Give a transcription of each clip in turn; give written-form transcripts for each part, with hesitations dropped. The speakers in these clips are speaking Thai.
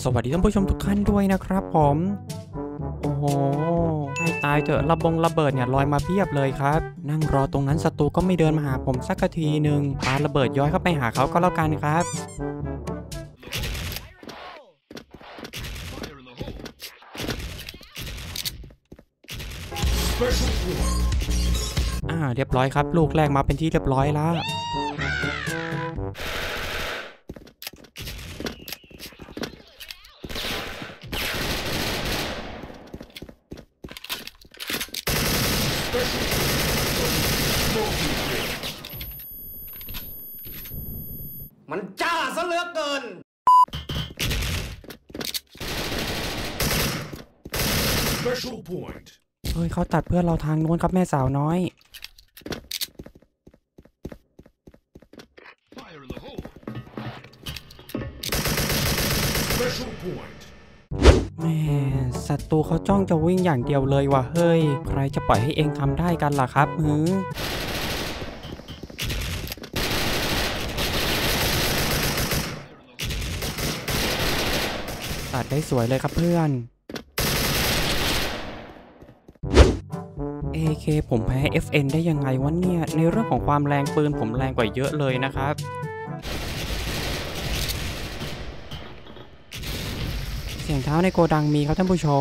วัสดีท่านผู้ชมทุกท่านด้วยนะครับผมโอ้โหให้ตายเถอะระเบิดเนี่ยลอยมาเพียบเลยครับนั่งรอตรงนั้นศัตรูก็ไม่เดินมาหาผมสักทีหนึ่งปาระเบิดย้อยเข้าไปหาเขาก็แล้วกันครับเรียบร้อยครับลูกแรกมาเป็นที่เรียบร้อยแล้วมันจ้าซะเหลือเกินเฮ้ยเขาตัดเพื่อนเราทางโน้นครับแม่สาวน้อยแม่ศัตรูเขาจ้องจะวิ่งอย่างเดียวเลยว่ะเฮ้ยใครจะปล่อยให้เองทำได้กันล่ะครับตัดได้สวยเลยครับเพื่อน AK ผมแพ้ FN ได้ยังไงวะเนี่ยในเรื่องของความแรงปืนผมแรงกว่าเยอะเลยนะครับเสียงเท้าในโกดังมีครับท่านผู้ชม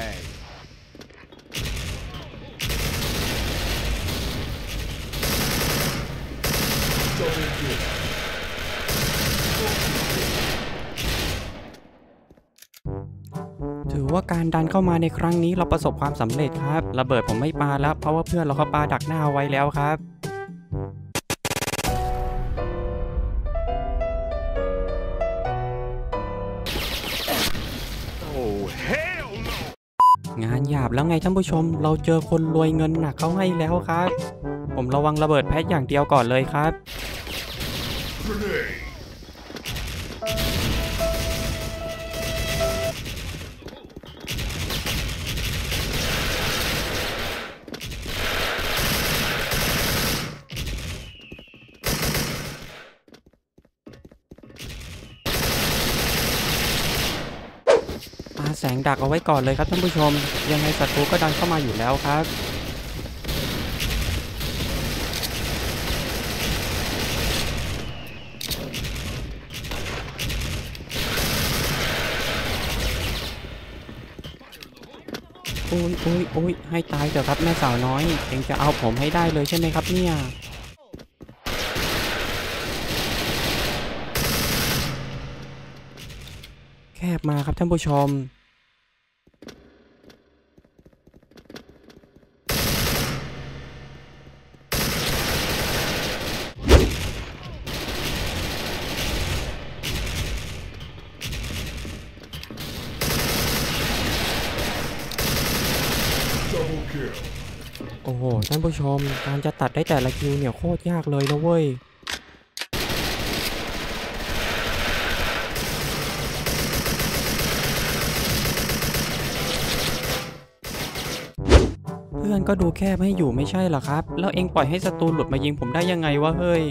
ถือว่าการดันเข้ามาในครั้งนี้เราประสบความสำเร็จครับระเบิดผมไม่ปาแล้วเพราะว่าเพื่อนเราเขาปาดักหน้าไว้แล้วครับงานหยาบแล้วไงท่านผู้ชมเราเจอคนรวยเงินหนักเข้าให้แล้วครับผมระวังระเบิดแพทอย่างเดียวก่อนเลยครับแสงดักเอาไว้ก่อนเลยครับท่านผู้ชมยังไงศัตรูก็ดันเข้ามาอยู่แล้วครับโอ้ยให้ตายเถอะครับแม่สาวน้อยเองจะเอาผมให้ได้เลยใช่ไหมครับเนี่ยแคบมาครับท่านผู้ชมโอ้โหท่านผู้ชมการจะตัดได้แต่ละคิวเนี่ยโคตรยากเลยนะเว้ยเพื่อนก็ดูแคบให้อยู่ไม่ใช่เหรอครับแล้วเองปล่อยให้ศัตรูหลุดมายิงผมได้ยังไงวะเฮ้ย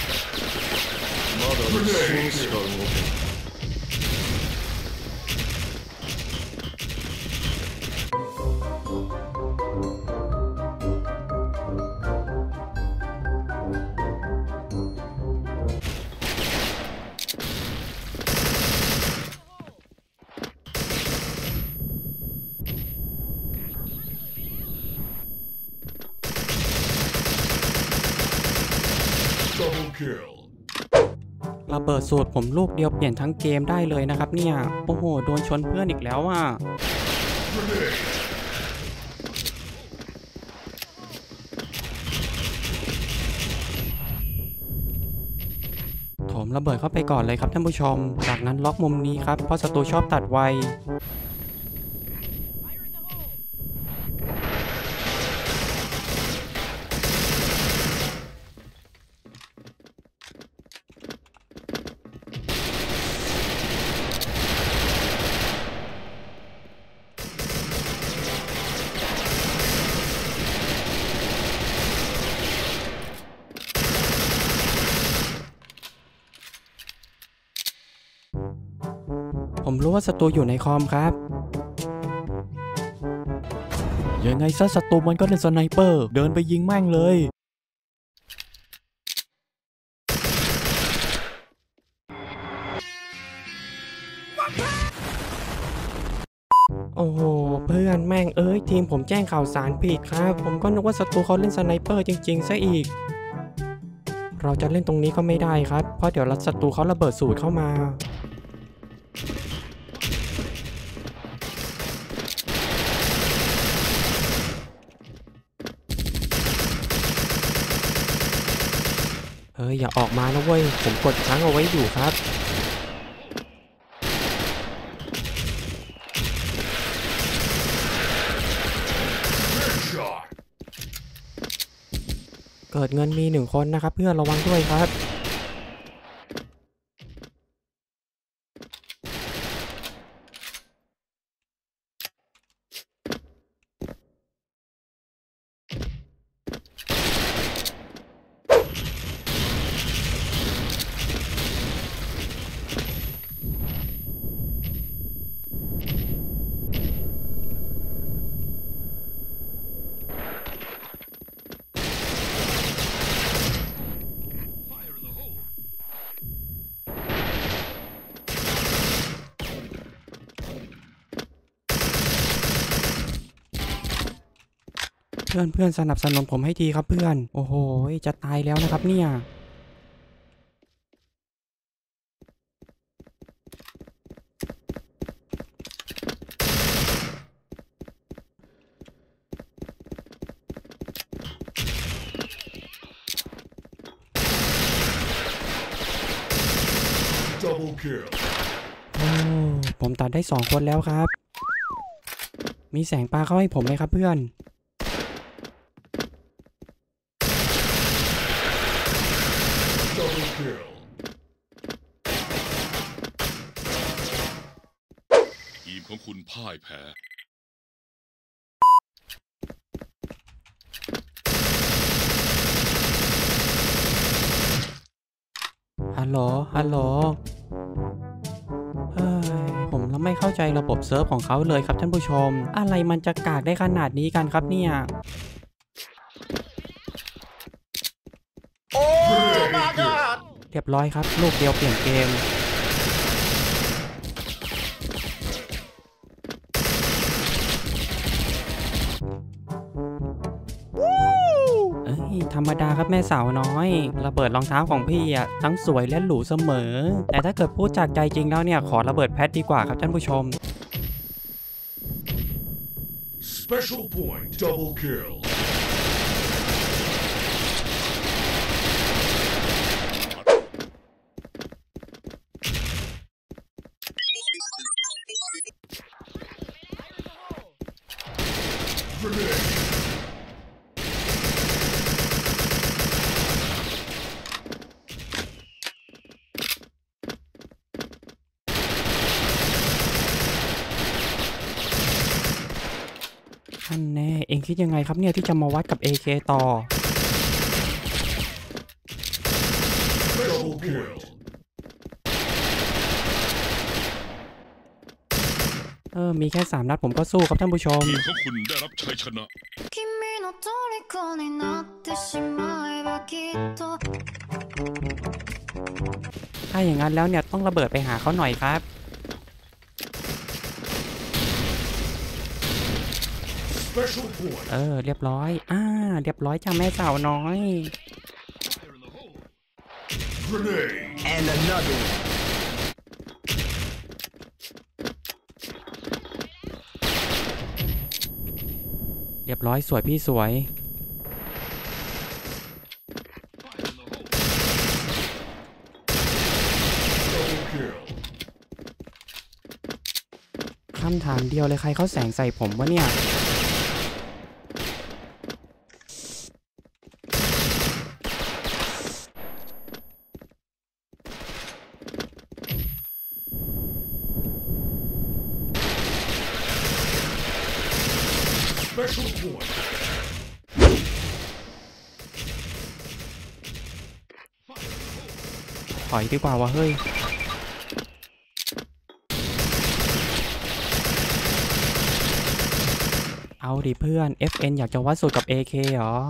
ระเบิดสูตรผมลูกเดียวเปลี่ยนทั้งเกมได้เลยนะครับเนี่ยโอ้โหโดนชนเพื่อนอีกแล้วอ่ะถมระเบิดเข้าไปก่อนเลยครับท่านผู้ชมจากนั้นล็อกมุมนี้ครับเพราะศัตรูชอบตัดไวผผมรู้ว่าศัตรูอยู่ในคอมครับยังไงซะศัตรูมันก็เล่นสไนเปอร์เดินไปยิงแม่งเลยโอ้โหเพื่อนแม่งทีมผมแจ้งข่าวสารผิดครับผมก็นึกว่าศัตรูเขาเล่นสไนเปอร์จริงๆซะอีกเราจะเล่นตรงนี้ก็ไม่ได้ครับเพราะเดี๋ยวศัตรูเขาระเบิดสูตรเข้ามาอย่าออกมานะเว้ยผมกดค้างเอาไว้อยู่ครับเกิดเงินมี1 คนนะครับเพื่อนระวังด้วยครับเพื่อนสนับสนุนผมให้ทีครับเพื่อนโอ้โหจะตายแล้วนะครับเนี่ยผมตัดได้2 คนแล้วครับมีแสงปลาเข้าให้ผมไหมครับเพื่อนทีมของคุณพ่ายแพ้ฮัลโหลผมไม่เข้าใจระบบเซิร์ฟของเขาเลยครับท่านผู้ชมอะไรมันจะกากได้ขนาดนี้กันครับเนี่ยโอ้มาดอดเรียบร้อยครับลูกเดียวเปลี่ยนเกมธรรมดาครับแม่สาวน้อยระเบิดรองเท้าของพี่อ่ะทั้งสวยและหรูเสมอแต่ถ้าเกิดพูดจากใจจริงแล้วเนี่ยขอระเบิดแพทดีกว่าครับท่านผู้ชม Special point double kill ท่านแน่เองคิดยังไงครับเนี่ยที่จะมาวัดกับ AK ต่อมีแค่3 นัดผมก็สู้ครับท่านผู้ชมทีมของคุณได้รับชัยชนะถ้าอย่างนั้นแล้วเนี่ยต้องระเบิดไปหาเขาหน่อยครับเรียบร้อยเรียบร้อยจ้าแม่สาวน้อย And another เรียบร้อยสวยพี่สวยคำถามเดียวเลยใครเขาแสงใส่ผมวะเนี่ยถอยดีกว่าวะเฮ้ยเอาดิเพื่อน FN อยากจะวัดสูตรกับ AK เหรอ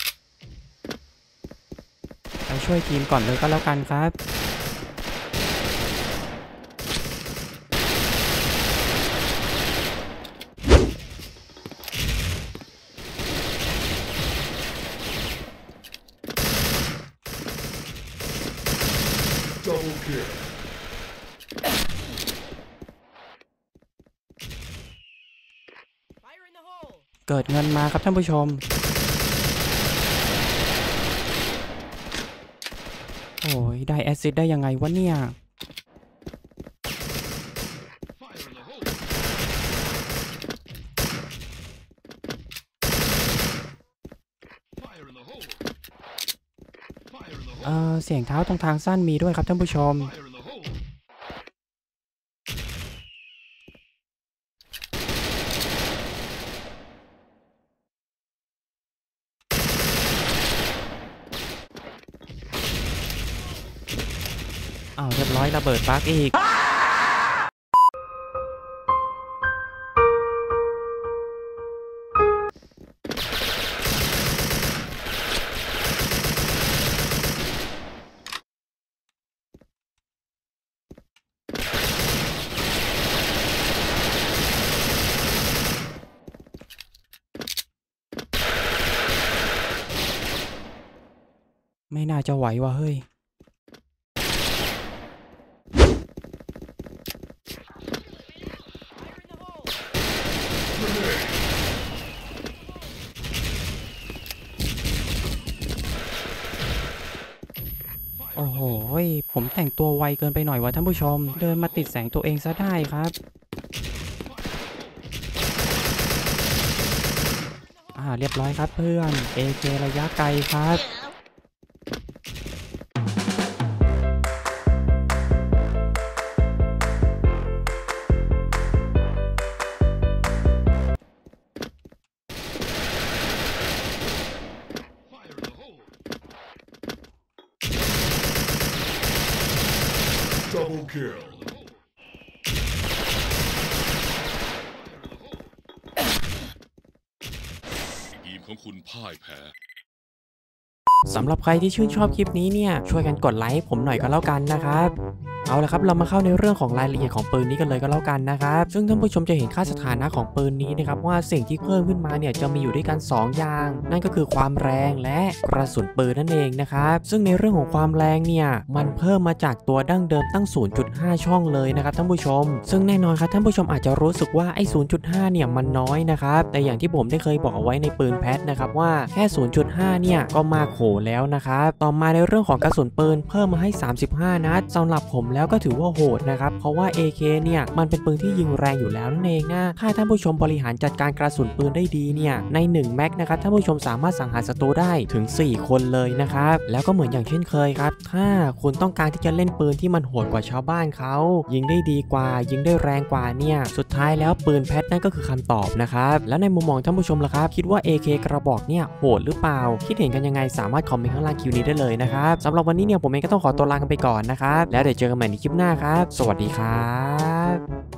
ไปช่วยทีมก่อนเลยก็แล้วกันครับ Double kill. เกิดเงินมาครับท่านผู้ชมโอ้ยได้แอสซิดได้ยังไงวะเนี่ย Fire in the hole. Fire in the hole. Fire in the hole. เสียงเท้าตรงทางสั้นมีด้วยครับท่านผู้ชม Fire in the hole. อ้าวเรียบร้อยระเบิดปลั๊กอีกไม่น่าจะไหวว่ะเฮ้ยโอ้โหผมแต่งตัวไวเกินไปหน่อยวะท่านผู้ชมเดินมาติดแสงตัวเองซะได้ครับเรียบร้อยครับเพื่อน AK ระยะไกลครับ Fire in the hole. Double kill. ทีมของคุณพ่ายแพ้สำหรับใครที่ชื่นชอบคลิปนี้เนี่ยช่วยกันกดไลค์ผมหน่อยก็แล้วกันนะครับเอาละครับเรามาเข้าในเรื่องของรายละเอียดของปืนนี้กันเลยก็แล้วกันนะครับซึ่งท่านผู้ชมจะเห็นค่าสถานะของปืนนี้นะครับว่าสิ่งที่เพิ่มขึ้นมาเนี่ยจะมีอยู่ด้วยกัน2อย่างนั่นก็คือความแรงและกระสุนปืนนั่นเองนะครับซึ่งในเรื่องของความแรงเนี่ยมันเพิ่มมาจากตัวดั้งเดิมตั้ง 0.5 ช่องเลยนะครับท่านผู้ชมซึ่งแน่นอนครับท่านผู้ชมอาจจะรู้สึกว่าไอ้ 0.5 เนี่ยมันน้อยนะครับแต่อย่างที่ผมได้เคยบอกเอาไว้ในปืนแพทนะครับว่าแค่ 0.5 เนี่ยก็มากโขแล้วนะครับต่อมาในเรื่องของกระสุนปืนเพิ่มมาให้35 นัดสำหรับผมแล้วก็ถือว่าโหดนะครับเพราะว่า AK เนี่ยมันเป็นปืนที่ยิงแรงอยู่แล้วนั่นเองนะถ้าท่านผู้ชมบริหารจัดการกระสุนปืนได้ดีเนี่ยใน1แม็กนะครับท่านผู้ชมสามารถสังหารศัตรูได้ถึง4คนเลยนะครับแล้วก็เหมือนอย่างเช่นเคยครับถ้าคุณต้องการที่จะเล่นปืนที่มันโหดกว่าชาวบ้านเขายิงได้ดีกว่ายิงได้แรงกว่าเนี่ยสุดท้ายแล้วปืนแพทนั่นก็คือคำตอบนะครับแล้วในมุมมองท่านผู้ชมล่ะครับคิดว่า AK กระบอกเนี่ยโหดหรือเปล่าคิดเห็นกันยังไงสามารถคอมเมนต์ข้างล่างคลิปนี้ได้เลยนะครับสำหรับวันนี้เนี่ยผมเองก็ต้องขอตัวลากันไปก่อนนะครับแล้วเดี๋ยวเจอกันใหม่ในคลิปหน้าครับสวัสดีครับ